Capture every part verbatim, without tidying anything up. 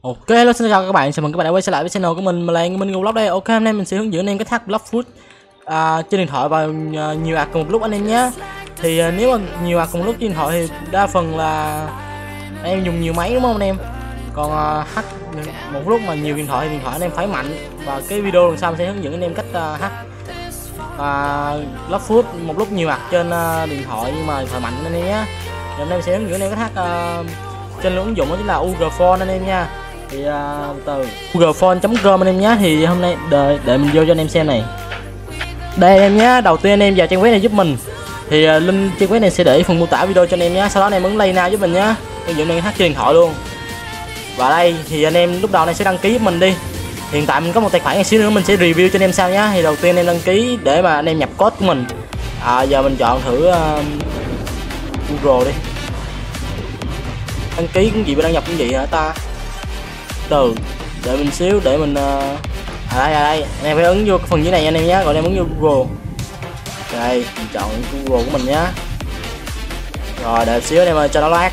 Ok, hello, xin chào các bạn, chào mừng các bạn đã quay trở lại với channel của mình, mình là Minh Vlog đây. Ok, hôm nay mình sẽ hướng dẫn anh em cách hack Bloxfoot à, trên điện thoại và à, nhiều app cùng một lúc anh em nhé. Thì à, nếu mà nhiều app cùng một lúc trên điện thoại thì đa phần là anh em dùng nhiều máy đúng không anh em? Còn à, hack một lúc mà nhiều điện thoại thì điện thoại anh em phải mạnh. Và cái video lần sau mình sẽ hướng dẫn anh em cách à, hack à, Bloxfoot một lúc nhiều app trên à, điện thoại nhưng mà điện thoại mạnh anh em nhé. Thì hôm nay mình sẽ hướng dẫn anh em cách hack à, trên ứng dụng đó chính là Ugrphone anh em nha. Thì uh, từ ugrphone chấm com anh em nhé. Thì hôm nay đợi để mình vô cho anh em xem này. Đây anh em nhé, đầu tiên anh em vào trang web này giúp mình. Thì uh, link trang web này sẽ để phần mô tả video cho anh em nhé. Sau đó anh em ấn play now giúp mình nhé. Ứng dụng này hack trên điện thoại luôn. Và đây thì anh em lúc đầu này sẽ đăng ký giúp mình đi. Hiện tại mình có một tài khoản, xíu nữa mình sẽ review cho anh em sao nhé. Thì đầu tiên anh em đăng ký để mà anh em nhập code của mình. À, giờ mình chọn thử uh, Google đi. Đăng ký cũng gì, đăng nhập cũng gì hả ta? Từ đợi mình xíu để mình uh... à đây à đây anh em phải ấn vô phần dưới này anh em nhé, rồi anh em ấn vô Google. Đây mình chọn Google của mình nhé, rồi đợi xíu anh em ơi cho nó lát.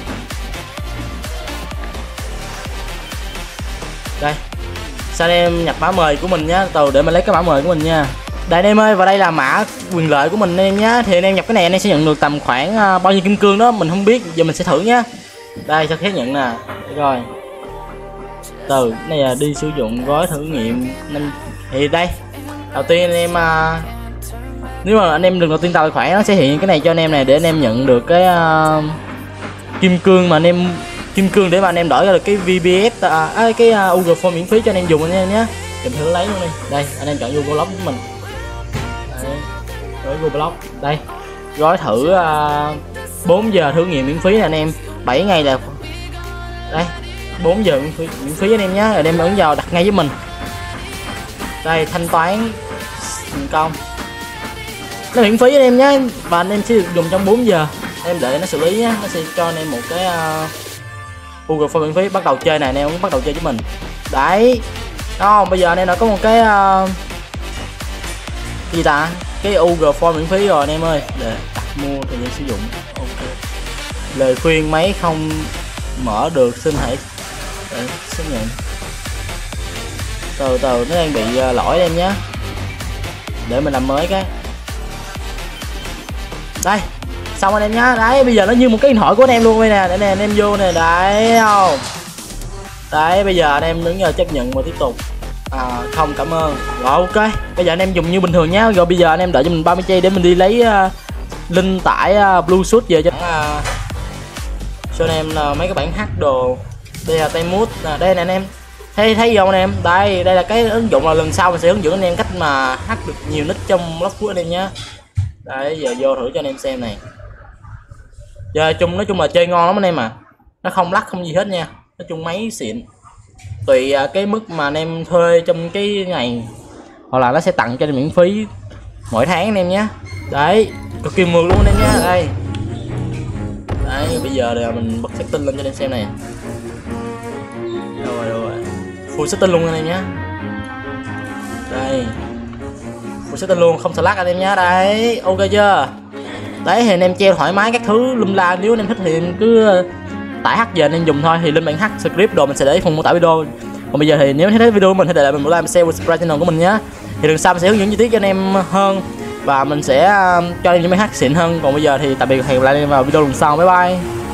Đây sao anh em nhập mã mời của mình nhé, từ để mình lấy cái mã mời của mình nha. Đây anh em ơi, và đây là mã quyền lợi của mình anh em nhé. Thì anh em nhập cái này anh em sẽ nhận được tầm khoảng uh, bao nhiêu kim cương đó mình không biết, giờ mình sẽ thử nhé. Đây sao khác nhận nè, rồi từ này là đi sử dụng gói thử nghiệm nên thì đây đầu tiên anh em uh, nếu mà anh em đừng đầu tiên tạo tài khoản nó sẽ hiện cái này cho anh em này để anh em nhận được cái uh, kim cương mà anh em kim cương để mà anh em đổi ra được cái vê pê ét uh, cái uh, Ugrphone miễn phí cho anh em dùng anh em nhé. Mình thử lấy luôn đi. Đây anh em chọn Google Block của mình. Đây, gói Google Block đây, gói thử uh, bốn giờ thử nghiệm miễn phí nè anh em, bảy ngày là đây bốn giờ miễn phí, miễn phí anh em nhé. Rồi đem ấn vào đặt ngay với mình. Đây thanh toán thành công, nó miễn phí anh em nhé, và anh em sẽ được dùng trong bốn giờ. Em đợi nó xử lý nhé, nó sẽ cho anh em một cái uh, Ugrphone miễn phí. Bắt đầu chơi này anh em bắt đầu chơi với mình đấy. Không bây giờ anh em đã có một cái uh, gì ta, cái Ugrphone miễn phí rồi anh em ơi. Để đặt mua thời gian sử dụng. Ok, lời khuyên máy không mở được xin hãy để xác nhận. Từ từ nó đang bị uh, lỗi em nhé, để mình làm mới cái đây xong anh em nhá. Đấy bây giờ nó như một cái điện thoại của anh em luôn đây nè, để nè anh em vô nè, đấy không đấy bây giờ anh em đứng giờ chấp nhận và tiếp tục. À, không cảm ơn rồi. Ok bây giờ anh em dùng như bình thường nhá. Rồi bây giờ anh em đợi cho mình ba mươi giây để mình đi lấy uh, link tải uh, Bluetooth về cho uh, cho anh em uh, mấy cái bản hack đồ. Đây là tay mút à, đây nè anh em thấy thấy không anh em. Đây đây là cái ứng dụng là lần sau mình sẽ hướng dẫn anh em cách mà hack được nhiều nick trong Bloxfoot anh em nhé. Đấy giờ vô thử cho anh em xem này. Giờ chung nói chung là chơi ngon lắm anh em à, nó không lắc không gì hết nha, nói chung máy xịn. Tùy uh, cái mức mà anh em thuê trong cái ngày, hoặc là nó sẽ tặng cho anh miễn phí mỗi tháng anh em nhé. Đấy cực kỳ mượt luôn anh em nhé. Đây đấy bây giờ là mình bật setting lên cho anh em xem này. Đâu rồi đâu rồi, full setting luôn anh em nhé. Đây full setting luôn, không slack anh em nhé. Đấy ok chưa. Đấy thì anh em treo thoải mái các thứ lum la, nếu anh em thích thì em cứ tải hack về anh em dùng thôi. Thì lên bản hack script đồ mình sẽ để phần mô tả video. Còn bây giờ thì nếu thấy video của mình hãy để lại mình một like, share và subscribe channel của mình nhé. Thì lần sau mình sẽ hướng dẫn chi tiết cho anh em hơn và mình sẽ cho anh em những máy hack xịn hơn. Còn bây giờ thì tạm biệt, hẹn gặp lại anh em vào video lần sau. Bye bye.